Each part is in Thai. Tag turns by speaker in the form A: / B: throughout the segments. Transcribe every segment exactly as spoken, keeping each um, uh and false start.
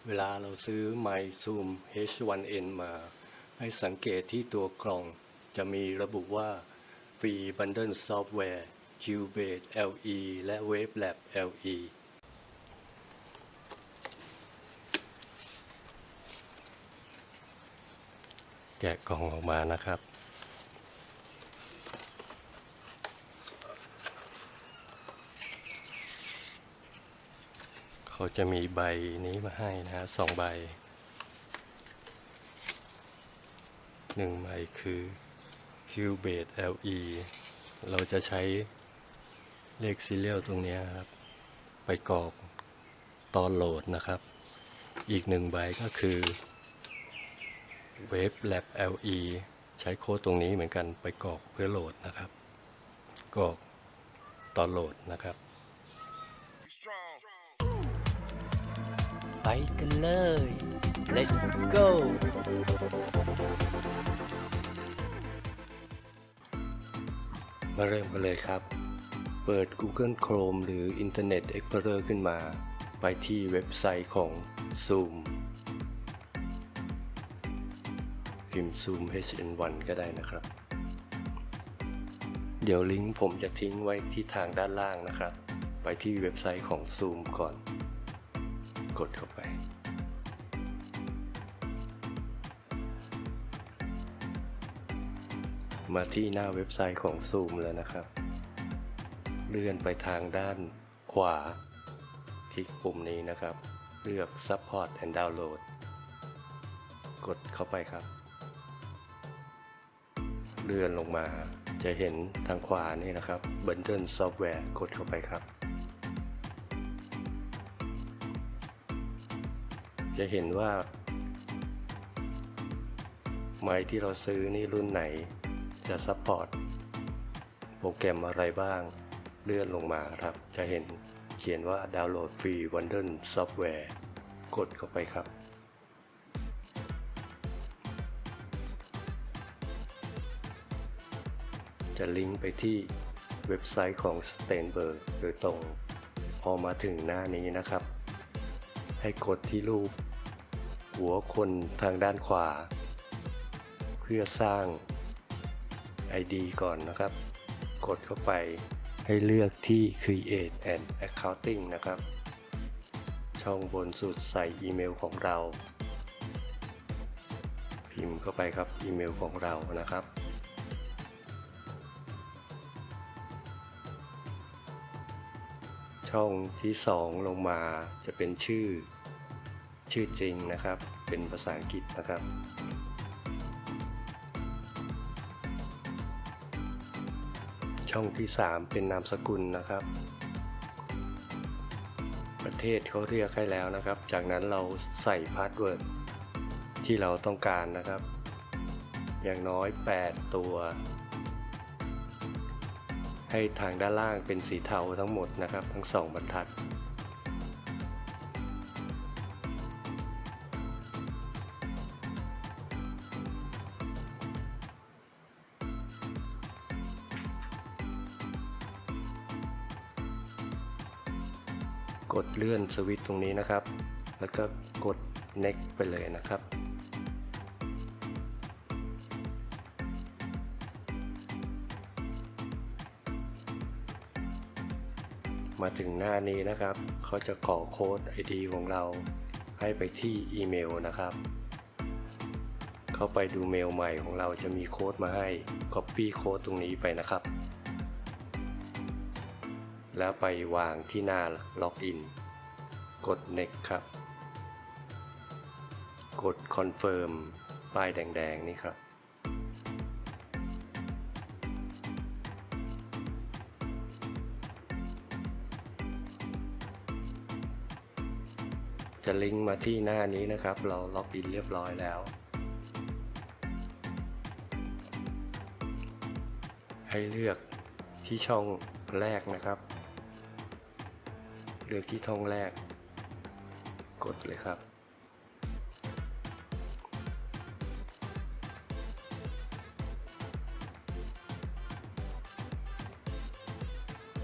A: เวลาเราซื้อไมค์ซูม เอช วัน เอ็น มาให้สังเกตที่ตัวกล่องจะมีระบุว่าฟรีบันเดิลซอฟต์แวร์ Cubase แอล อี และ Wavelab แอล อี แกะกล่องออกมานะครับเขาจะมีใบนี้มาให้นะฮะสองใบหนึ่งใบคือ Cubase แอล อี เราจะใช้เลขซีเรียลตรงนี้ครับไปกรอกตอนโหลดนะครับอีกหนึ่งใบก็คือ Wavelab แอล อี ใช้โค้ดตรงนี้เหมือนกันไปกรอกเพื่อโหลดนะครับกรอกตอนโหลดนะครับไปกันเลย let's go มาเริ่มกันเลยครับเปิด Google Chrome หรือ Internet Explorer ขึ้นมาไปที่เว็บไซต์ของ Zoom พิมพ์ Zoom เอช เอ็น วัน ก็ได้นะครับเดี๋ยวลิงก์ผมจะทิ้งไว้ที่ทางด้านล่างนะครับไปที่เว็บไซต์ของ Zoom ก่อนกดเข้าไปมาที่หน้าเว็บไซต์ของ Zoom แล้วนะครับเลื่อนไปทางด้านขวาคลิกปุ่มนี้นะครับเลือก Support and Download กดเข้าไปครับเลื่อนลงมาจะเห็นทางขวานี่นะครับ Bundle Software กดเข้าไปครับจะเห็นว่าไมค์ที่เราซื้อนี่รุ่นไหนจะซัพพอร์ตโปรแกรมอะไรบ้างเลื่อนลงมาครับจะเห็นเขียนว่าดาวน์โหลดฟรี Bundle Software กดเข้าไปครับจะลิงก์ไปที่เว็บไซต์ของ Steinberg โดยตรงพอมาถึงหน้านี้นะครับให้กดที่รูปหัวคนทางด้านขวาเพื่อสร้าง ไอ ดี ก่อนนะครับกดเข้าไปให้เลือกที่ Create and Accounting นะครับช่องบนสุดใส่อีเมลของเราพิมพ์เข้าไปครับอีเมลของเรานะครับช่องที่สองลงมาจะเป็นชื่อชื่อจริงนะครับเป็นภาษาอังกฤษนะครับช่องที่สามเป็นนามสกุลนะครับประเทศเขาเรียกให้แล้วนะครับจากนั้นเราใส่พาสเวิร์ดที่เราต้องการนะครับอย่างน้อยแปดตัวให้ทางด้านล่างเป็นสีเทาทั้งหมดนะครับทั้งสองบรรทัดกดเลื่อนสวิตช์ตรงนี้นะครับแล้วก็กด next ไปเลยนะครับมาถึงหน้านี้นะครับเขาจะขอโค้ด ไอ ดี ของเราให้ไปที่อีเมลนะครับเข้าไปดูเมลใหม่ของเราจะมีโค้ดมาให้ Copy โค้ดตรงนี้ไปนะครับแล้วไปวางที่หน้าล็อกอินกด next ครับกด confirm ป้ายแดงๆนี่ครับจะลิงก์มาที่หน้านี้นะครับเราล็อกอินเรียบร้อยแล้วให้เลือกที่ช่องแรกนะครับเลือกที่ช่องแรกกดเลยครับ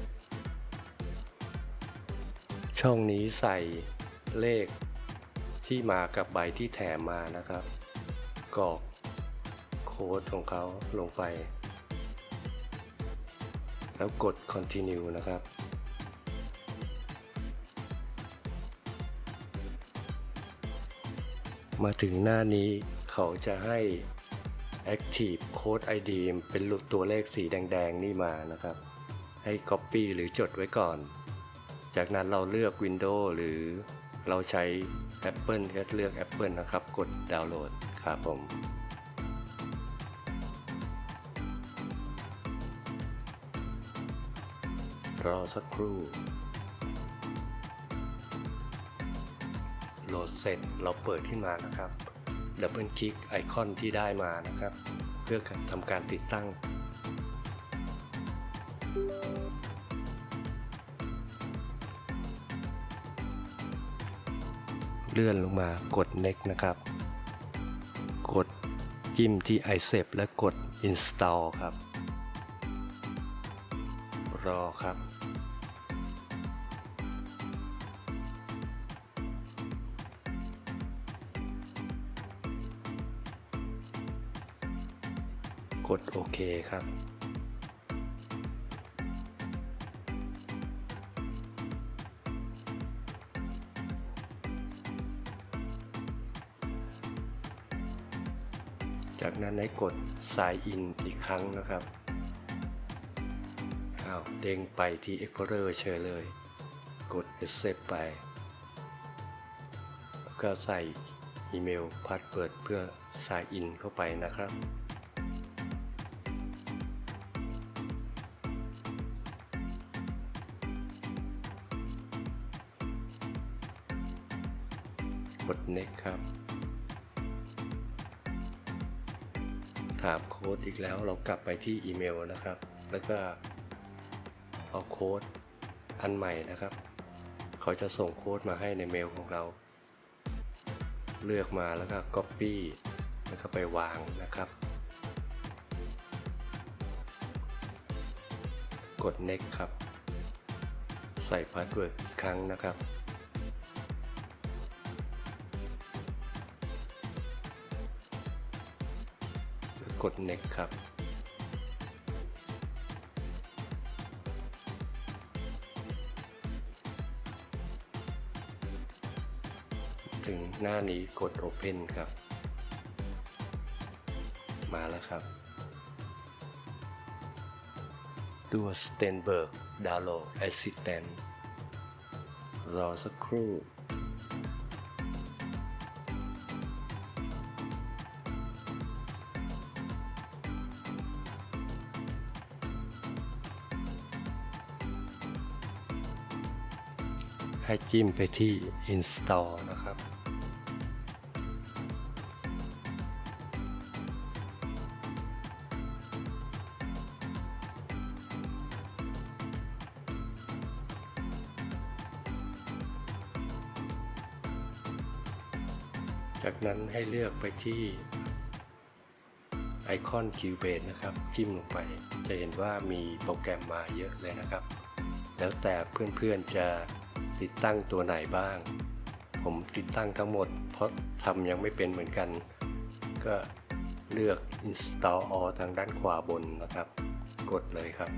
A: ช่องนี้ใส่เลขที่ที่มากับใบที่แถมมานะครับกรอกโค้ดของเขาลงไปแล้วกด continue นะครับมาถึงหน้านี้เขาจะให้ Active Code ไอ ดี เป็นตัวเลขสีแดงๆนี่มานะครับให้ Copy หรือจดไว้ก่อนจากนั้นเราเลือก Windows หรือเราใช้ Apple ก็เลือก Apple นะครับกดดาวน์โหลดครับผมรอสักครู่โหลดเสร็จเราเปิดขึ้นมานะครับดับเบิลคลิกไอคอนที่ได้มานะครับเพื่อทำการติดตั้งเลื่อนลงมากด next นะครับกดจิ้มที่ accept และกด install ครับรอครับกดโอเคครับจากนั้นให้กด sign in อีกครั้งนะครับอ้าวเด้งไปที่ Explorer เฉยเลยกด accept ไปแล้วก็ใส่อีเมลพาสเวิร์ดเพื่อ sign in เข้าไปนะครับกด next ครับถามโค้ดอีกแล้วเรากลับไปที่อีเมลนะครับแล้วก็เอาโค้ดอันใหม่นะครับเขาจะส่งโค้ดมาให้ในเมลของเราเลือกมาแล้วก็ Copy แล้วก็ไปวางนะครับกด next ครับใส่พาสเวิร์ดอีกครั้งนะครับกด next ครับถึงหน้านี้กด open ครับมาแล้วครับตัว Stenberg Download Assistant รอสักครู่ให้จิ้มไปที่ install นะครับจากนั้นให้เลือกไปที่ไอคอน Cubase นะครับจิ้มลงไปจะเห็นว่ามีโปรแกรมมาเยอะเลยนะครับแล้วแต่เพื่อนๆจะติดตั้งตัวไหนบ้างผมติดตั้งทั้งหมดเพราะทำยังไม่เป็นเหมือนกันก็เลือก install all ทางด้านขวาบนนะครับกดเลยครับ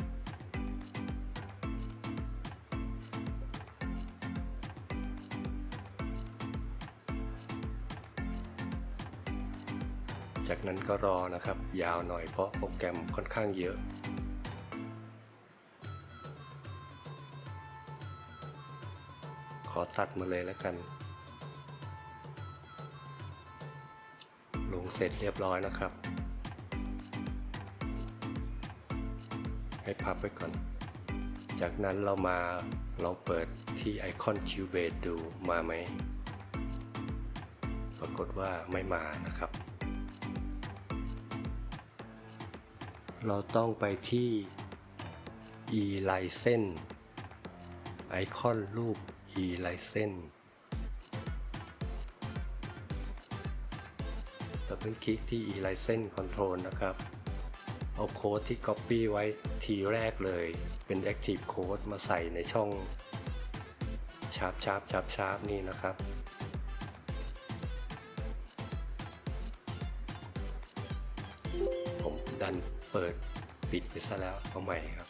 A: จากนั้นก็รอนะครับยาวหน่อยเพราะโปรแกรมค่อนข้างเยอะขอตัดมาเลยแล้วกันลงเสร็จเรียบร้อยนะครับให้พับไว้ก่อนจากนั้นเรามาลองเปิดที่ไอคอน Cubase ดูมาไหมปรากฏว่าไม่มานะครับเราต้องไปที่ e-license ไอคอนรูป e-license ดับเบิลคลิกที่ e-license control นะครับเอาโค้ดที่ Copy ไว้ทีแรกเลยเป็น Active Code มาใส่ในช่องชาร์ปชาร์ปชาร์ปชาร์ปนี่นะครับดันเปิดปิดไปซะแล้วเอาใหม่ครับ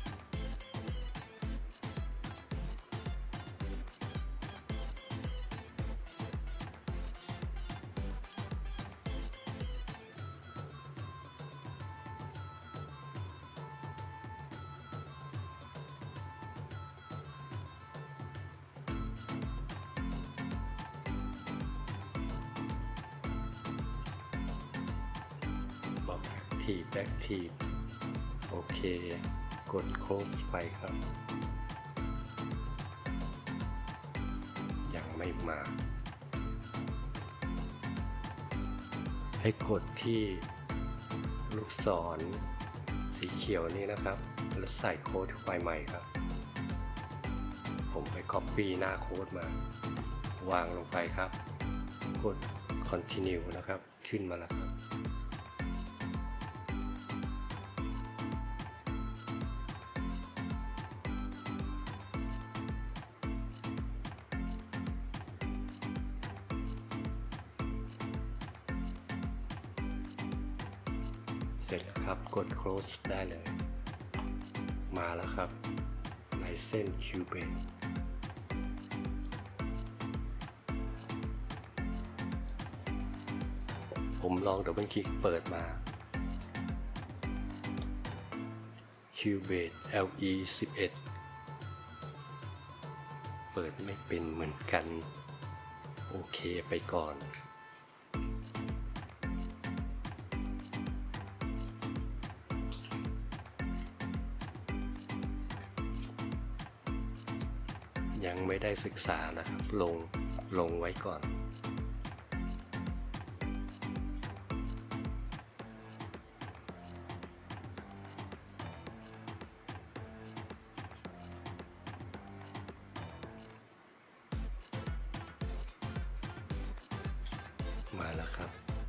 A: ทีแบ็กทีโอเคกด close ไปครับยังไม่มาให้กดที่ลูกศรสีเขียวนี้นะครับแล้วใส่โค้ดเข้าไปใหม่ครับผมไป copy หน้าโค้ดมาวางลงไปครับกด continue นะครับขึ้นมาแล้วครับเสร็จแล้วครับกด close ได้เลยมาแล้วครับลายเส้น Cubase ผมลองดับเบิลคลิกเปิดมา Cubase แอล อี สิบเอ็ด เปิดไม่เป็นเหมือนกันโอเคไปก่อนยังไม่ได้ศึกษานะครับลงลงไว้ก่อนมาแล้วครับ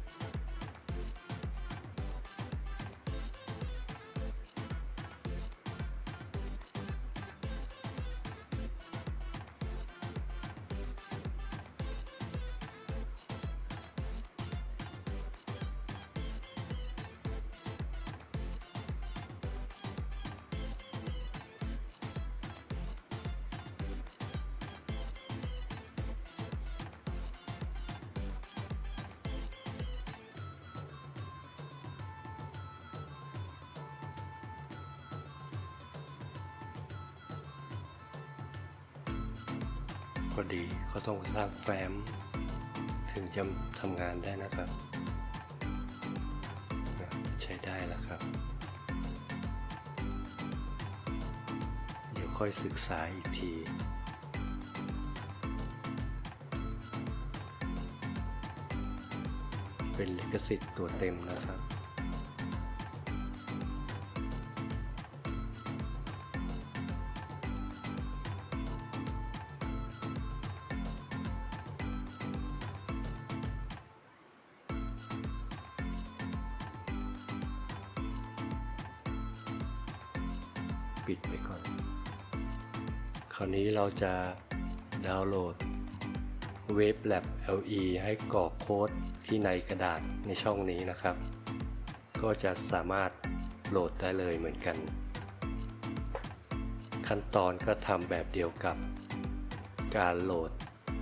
A: พอดีเขาต้องสร้างแฟ้มถึงจะทำงานได้นะครับใช้ได้แล้วครับเดี๋ยวค่อยศึกษาอีกทีเป็นลิขสิทธิ์ตัวเต็มนะครับปิดไปก่อนคราวนี้เราจะดาวน์โหลด Wavelab แอล อี ให้กรอกโค้ดที่ในกระดาษในช่องนี้นะครับก็จะสามารถโหลดได้เลยเหมือนกันขั้นตอนก็ทำแบบเดียวกับการโหลด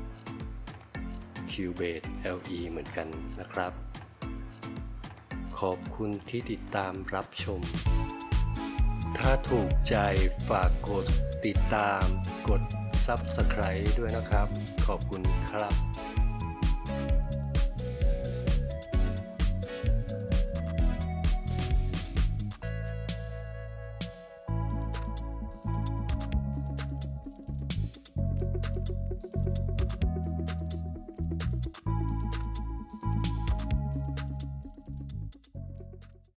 A: Cubase แอล อี เหมือนกันนะครับขอบคุณที่ติดตามรับชมถ้าถูกใจฝากกดติดตามกด ซับสไครบ์ ด้วยนะครับขอบคุณครับ